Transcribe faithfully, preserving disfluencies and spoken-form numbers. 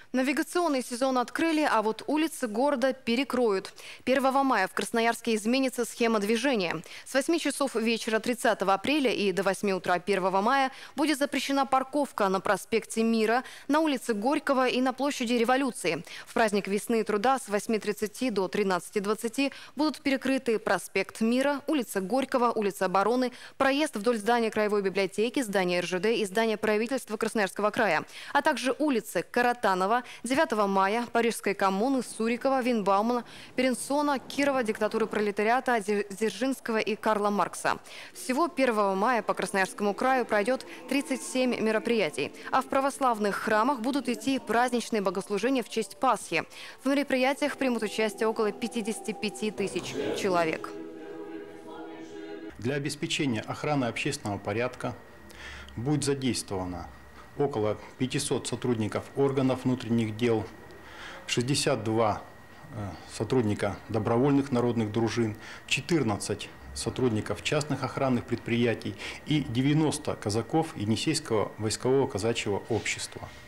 Навигационный сезон открыли, а вот улицы города перекроют. первого мая в Красноярске изменится схема движения. С восьми часов вечера тридцатого апреля и до восьми утра первого мая будет запрещена парковка на проспекте Мира, на улице Горького и на площади Революции. В праздник весны и труда с восьми тридцати до тринадцати двадцати будут перекрыты проспект Мира, улица Горького, улица Обороны, проезд вдоль здания Краевой библиотеки, здания эр жэ дэ и здания правительства Красноярского края, а также улицы Каратанова, девятого мая, Парижской коммуны, Сурикова, Винбаумана, Перенсона, Кирова, диктатуры пролетариата, Дзержинского и Карла Маркса. Всего первого мая по Красноярскому краю пройдет тридцать семь мероприятий, а в православных храмах будут идти праздничные богослужения в честь Пасхи. В мероприятиях примут участие около пятидесяти пяти тысяч человек. Для обеспечения охраны общественного порядка будет задействовано около пятисот сотрудников органов внутренних дел, шестьдесят два сотрудника добровольных народных дружин, четырнадцать сотрудников частных охранных предприятий и девяносто казаков Енисейского войскового казачьего общества.